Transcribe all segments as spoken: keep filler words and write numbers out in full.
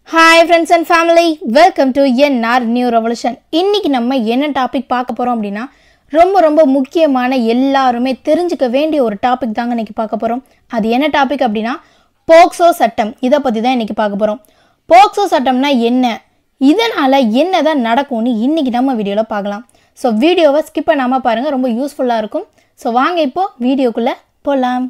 Hi friends and family, welcome to N R New Revolution. இன்னைக்கு நம்ம என்ன topic பார்க்க போறோம் அப்படினா ரொம்ப ரொம்ப முக்கியமான எல்லாரும் தெரிஞ்சுக்க வேண்டிய ஒரு டாபிக் தாங்க இன்னைக்கு பார்க்க போறோம். அது என்ன டாபிக் அப்படினா போக்சோ சட்டம். இத பத்தி தான் இன்னைக்கு பார்க்க போறோம். போக்சோ சட்டம்னா என்ன? இதனால என்னதான் நடக்கும்னு இன்னைக்கு நம்ம வீடியோல பார்க்கலாம். சோ வீடியோவை ஸ்கிப் பண்ணாம பாருங்க, ரொம்ப யூஸ்ஃபுல்லா இருக்கும். சோ வாங்க இப்போ வீடியோக்குள்ள போலாம்.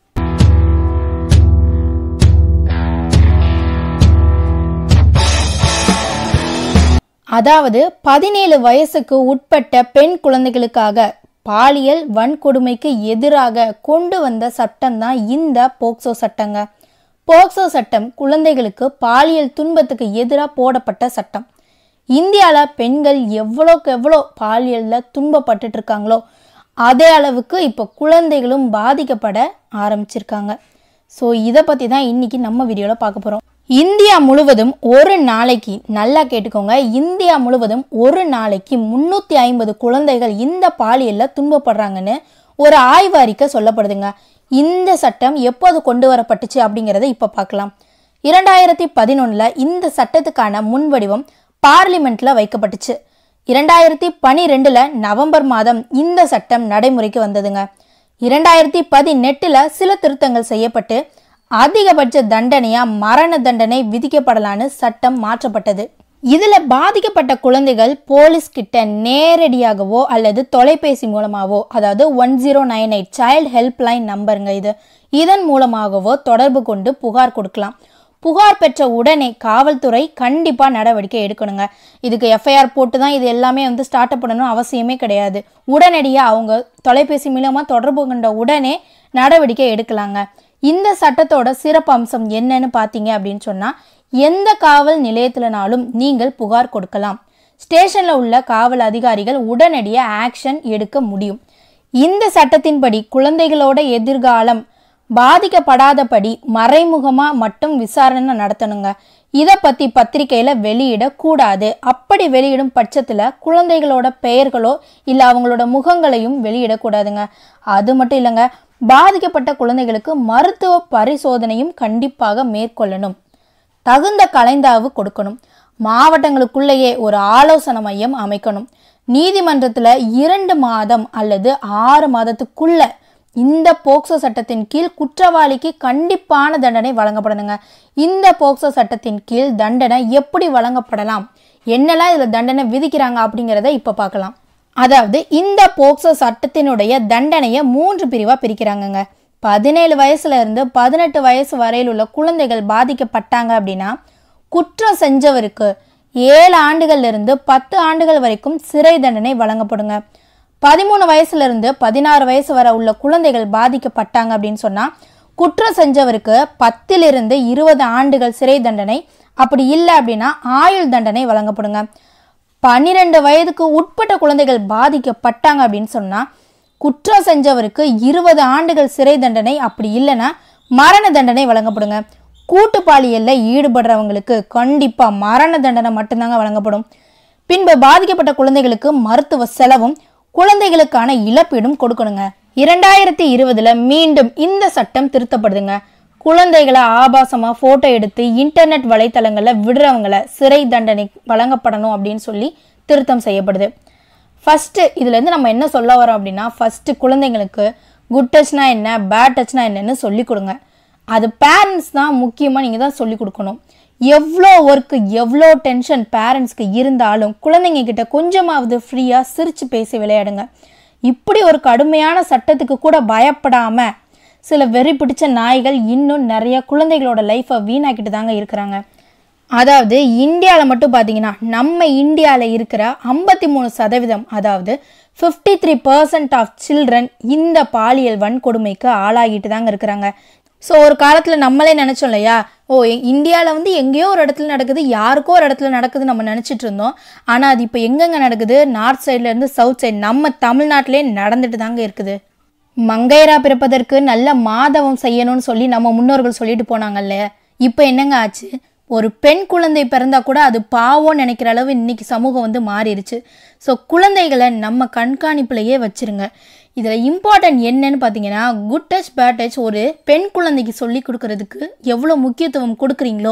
அதாவது பதினேழு வயசுக்கு உட்பட்ட பெண் குழந்தைகளுக்காக பாலியல் வன்கொடுமைக்கு எதிராக கொண்டு வந்த சட்டம் தான் இந்த போக்சோ சட்டங்க. போக்சோ சட்டம் குழந்தைகளுக்கு பாலியல் துன்பத்துக்கு எதிராக போடப்பட்ட சட்டம். இந்தியாவில் பெண்கள் எவ்வளோக்கு எவ்வளோ பாலியலில் துன்பப்பட்டுட்டு இருக்காங்களோ அதே அளவுக்கு இப்போ குழந்தைகளும் பாதிக்கப்பட ஆரம்பிச்சிருக்காங்க. ஸோ இதை பற்றி தான் இன்னைக்கு நம்ம வீடியோவில் பார்க்க போகிறோம். இந்தியா முழுவதும் ஒரு நாளைக்கு, நல்லா கேட்டுக்கோங்க, இந்தியா முழுவதும் ஒரு நாளைக்கு முன்னூற்றி ஐம்பது குழந்தைகள் இந்த பாலியலில் துன்பப்படுறாங்கன்னு ஒரு ஆய்வு அறிக்கை சொல்லப்படுதுங்க. இந்த சட்டம் எப்போது கொண்டு வரப்பட்டுச்சு அப்படிங்கிறத இப்போ பார்க்கலாம். இரண்டாயிரத்தி பதினொன்றில் இந்த சட்டத்துக்கான முன்வடிவம் பார்லிமெண்ட்டில் வைக்கப்பட்டுச்சு. இரண்டாயிரத்தி பனிரெண்டில் நவம்பர் மாதம் இந்த சட்டம் நடைமுறைக்கு வந்ததுங்க. இரண்டாயிரத்தி பதினெட்டில் சில திருத்தங்கள் செய்யப்பட்டு அதிகபட்ச தண்டனையா மரண தண்டனை விதிக்கப்படலான்னு சட்டம் மாற்றப்பட்டது. இதுல பாதிக்கப்பட்ட குழந்தைகள் போலீஸ் கிட்ட நேரடியாகவோ அல்லது தொலைபேசி மூலமாகவோ, அதாவது one zero nine eight child help line நம்பருங்க இது, இதன் மூலமாகவோ தொடர்பு கொண்டு புகார் கொடுக்கலாம். புகார் பெற்ற உடனே காவல்துறை கண்டிப்பா நடவடிக்கை எடுக்கணுங்க. இதுக்கு எஃப்ஐஆர் போட்டு தான் இது எல்லாமே வந்து ஸ்டார்ட் அப் பண்ணணும் அவசியமே கிடையாது. உடனடியாக அவங்க தொலைபேசி மூலமா தொடர்பு கொண்ட உடனே நடவடிக்கை எடுக்கலாங்க. இந்த சட்டத்தோட சிறப்பு அம்சம் என்னன்னு பார்த்தீங்க அப்படின்னு சொன்னால், எந்த காவல் நிலையத்திலனாலும் நீங்கள் புகார் கொடுக்கலாம். ஸ்டேஷனில் உள்ள காவல் அதிகாரிகள் உடனடியாக ஆக்ஷன் எடுக்க முடியும். இந்த சட்டத்தின்படி குழந்தைகளோட எதிர்காலம் பாதிக்கப்படாதபடி மறைமுகமாக மட்டும் விசாரணை நடத்தணுங்க. இதை பற்றி பத்திரிகையில் வெளியிடக்கூடாது. அப்படி வெளியிடும் பட்சத்தில் குழந்தைகளோட பெயர்களோ இல்லை அவங்களோட முகங்களையும் வெளியிடக்கூடாதுங்க. அது மட்டும் இல்லைங்க, பாதிக்கப்பட்ட குழந்தைகளுக்கு மருத்துவ பரிசோதனையும் கண்டிப்பாக மேற்கொள்ளணும். தகுந்த கலைந்தாவு கொடுக்கணும். மாவட்டங்களுக்குள்ளேயே ஒரு ஆலோசனை மையம் அமைக்கணும். நீதிமன்றத்தில் இரண்டு மாதம் அல்லது ஆறு மாதத்துக்குள்ள இந்த போக்சோ சட்டத்தின் கீழ் குற்றவாளிக்கு கண்டிப்பான தண்டனை வழங்கப்படணுங்க. இந்த போக்சோ சட்டத்தின் கீழ் தண்டனை எப்படி வழங்கப்படலாம், என்னெல்லாம் இதில் தண்டனை விதிக்கிறாங்க அப்படிங்கிறத இப்போ பார்க்கலாம். அதாவது இந்த போக்சோ சட்டத்தினுடைய தண்டனையை மூன்று பிரிவா பிரிக்கிறாங்கங்க. பதினேழு வயசுல இருந்து பதினெட்டு வயசு வரையில் உள்ள குழந்தைகள் பாதிக்கப்பட்டாங்க அப்படின்னா குற்றம் செஞ்சவருக்கு ஏழு ஆண்டுகள்ல இருந்து பத்து ஆண்டுகள் வரைக்கும் சிறை தண்டனை வழங்கப்படுங்க. பதிமூணு வயசுல இருந்து பதினாறு வயசு வரை உள்ள குழந்தைகள் பாதிக்கப்பட்டாங்க அப்படின்னு சொன்னா குற்றம் செஞ்சவருக்கு பத்திலிருந்து இருபது ஆண்டுகள் சிறை தண்டனை, அப்படி இல்லை அப்படின்னா ஆயுள் தண்டனை வழங்கப்படுங்க. பன்னிரெண்டு வயதுக்கு உட்பட்ட குழந்தைகள் பாதிக்கப்பட்டாங்க அப்படின்னு சொன்னா குற்றம் செஞ்சவருக்கு இருபது ஆண்டுகள் சிறை தண்டனை, அப்படி இல்லைன்னா மரண தண்டனை வழங்கப்படுங்க. கூட்டு பாலியல்ல ஈடுபடுறவங்களுக்கு கண்டிப்பா மரண தண்டனை மட்டும்தாங்க வழங்கப்படும். பின்பு பாதிக்கப்பட்ட குழந்தைகளுக்கு மருத்துவ செலவும் குழந்தைகளுக்கான இழப்பீடும் கொடுக்கணுங்க. இரண்டாயிரத்தி இருபதுல மீண்டும் இந்த சட்டம் திருத்தப்படுதுங்க. குழந்தைகளை ஆபாசமாக ஃபோட்டோ எடுத்து இன்டர்நெட் வலைத்தளங்களில் விடுறவங்களை சிறை தண்டனை வழங்கப்படணும் அப்படின்னு சொல்லி திருத்தம் செய்யப்படுது. ஃபஸ்ட்டு இதுலேருந்து நம்ம என்ன சொல்ல வரோம் அப்படின்னா, ஃபஸ்ட்டு குழந்தைங்களுக்கு குட் டச்னா என்ன, பேட் டச்னா என்னன்னு சொல்லி கொடுங்க. அது பேரண்ட்ஸ் தான் முக்கியமாக நீங்கள் தான் சொல்லி கொடுக்கணும். எவ்வளோ ஒர்க்கு எவ்வளோ டென்ஷன் பேரண்ட்ஸ்க்கு இருந்தாலும் குழந்தைங்க கிட்ட கொஞ்சமாவது ஃப்ரீயாக சிரித்து பேசி விளையாடுங்க. இப்படி ஒரு கடுமையான சட்டத்துக்கு கூட பயப்படாமல் சில வெறி பிடிச்ச நாய்கள் இன்னும் நிறைய குழந்தைகளோட லைஃப்பை வீணாக்கிட்டு தாங்க இருக்கிறாங்க. அதாவது இந்தியாவில் மட்டும் பார்த்தீங்கன்னா நம்ம இந்தியாவில் இருக்கிற ஐம்பத்தி மூணு சதவீதம் அதாவது fifty three percent of children இந்த பாலியல் வன்கொடுமைக்கு ஆளாகிட்டு தாங்க இருக்கிறாங்க. ஸோ ஒரு காலத்தில் நம்மளே நினச்சோம் இல்லையா, ஓ இந்தியாவில் வந்து எங்கேயோ ஒரு இடத்துல நடக்குது, யாருக்கோ ஒரு இடத்துல நடக்குது நம்ம நினச்சிட்டு இருந்தோம். ஆனால் அது இப்போ எங்கெங்கே நடக்குது, நார்த் சைட்லேருந்து சவுத் சைடு நம்ம தமிழ்நாட்டிலே நடந்துட்டு தாங்க இருக்குது. மங்கையரா பிறப்பதற்கு நல்ல மாதவம் செய்யணும்னு சொல்லி நம்ம முன்னோர்கள் சொல்லிட்டு போனாங்கல்ல, இப்போ என்னங்க ஆச்சு? ஒரு பெண் குழந்தை பிறந்தா கூட அது பாவம் நினைக்கிற அளவு இன்னைக்கு சமூகம் வந்து மாறிடுச்சு. ஸோ குழந்தைகளை நம்ம கண்காணிப்புலையே வச்சிருங்க. இதில் இம்பார்ட்டன்ட் என்னன்னு பார்த்தீங்கன்னா, குட் டச் பேட் டச் ஒரு பெண் குழந்தைக்கு சொல்லி கொடுக்கறதுக்கு எவ்வளோ முக்கியத்துவம் கொடுக்குறீங்களோ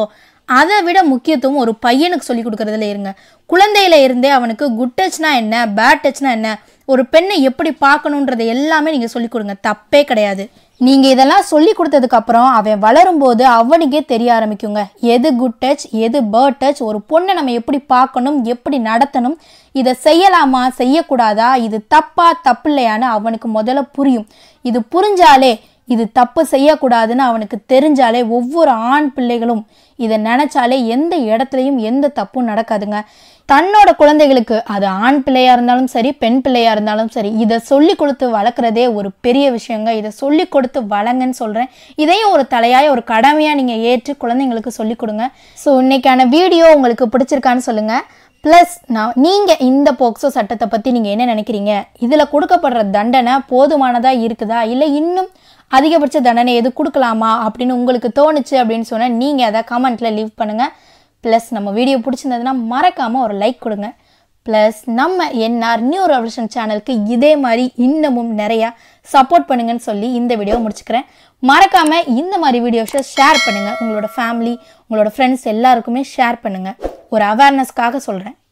அதை விட முக்கியத்துவம் ஒரு பையனுக்கு சொல்லி கொடுக்கறதுல இருங்க. குழந்தையில இருந்தே அவனுக்கு குட் டச்னா என்ன, பேட் டச்னா என்ன, ஒரு பெண்ணை எப்படி பார்க்கணுன்றதை எல்லாமே நீங்கள் சொல்லிக் கொடுங்க, தப்பே கிடையாது. நீங்கள் இதெல்லாம் சொல்லி கொடுத்ததுக்கு அப்புறம் அவன் வளரும்போது அவனுக்கே தெரிய ஆரம்பிக்குங்க எது குட் டச் எது பேட் டச், ஒரு பொண்ணை நம்ம எப்படி பார்க்கணும், எப்படி நடத்தணும், இதை செய்யலாமா செய்யக்கூடாதா, இது தப்பா தப்பு இல்லையான்னு அவனுக்கு முதல்ல புரியும். இது புரிஞ்சாலே, இது தப்பு செய்யக்கூடாதுன்னு அவனுக்கு தெரிஞ்சாலே ஒவ்வொரு ஆண் பிள்ளைகளும் இதை நினைச்சாலே எந்த இடத்துலையும் எந்த தப்பும் நடக்காதுங்க. தன்னோட குழந்தைகளுக்கு அது ஆண் பிள்ளையா இருந்தாலும் சரி பெண் பிள்ளையா இருந்தாலும் சரி இதை சொல்லி கொடுத்து வளர்க்குறதே ஒரு பெரிய விஷயங்க. இதை சொல்லி கொடுத்து வளங்கன்னு சொல்கிறேன். இதையும் ஒரு தலையாய ஒரு கடமையாக நீங்கள் ஏற்று குழந்தைங்களுக்கு சொல்லி கொடுங்க. ஸோ இன்னைக்கான வீடியோ உங்களுக்கு பிடிச்சிருக்கான்னு சொல்லுங்கள். ப்ளஸ் நான் நீங்கள் இந்த போக்சோ சட்டத்தை பற்றி நீங்கள் என்ன நினைக்கிறீங்க, இதில் கொடுக்கப்படுற தண்டனை போதுமானதாக இருக்குதா இல்லை இன்னும் அதிகபட்ச தண்டனை எது கொடுக்கலாமா அப்படின்னு உங்களுக்கு தோணுச்சு அப்படின்னு சொன்னால் நீங்கள் அதை கமெண்ட்டில் லீவ் பண்ணுங்கள். ப்ளஸ் நம்ம வீடியோ பிடிச்சிருந்ததுன்னா மறக்காமல் ஒரு லைக் கொடுங்க. ப்ளஸ் நம்ம என்ஆர் நியூ ரெவல்யூஷன் சேனலுக்கு இதே மாதிரி இன்னமும் நிறையா சப்போர்ட் பண்ணுங்கன்னு சொல்லி இந்த வீடியோ முடிச்சுக்கிறேன். மறக்காமல் இந்த மாதிரி வீடியோஸை ஷேர் பண்ணுங்கள், உங்களோட ஃபேமிலி உங்களோட ஃப்ரெண்ட்ஸ் எல்லாருக்குமே ஷேர் பண்ணுங்கள். ஒரு அவேர்னஸ்க்காக சொல்கிறேன்.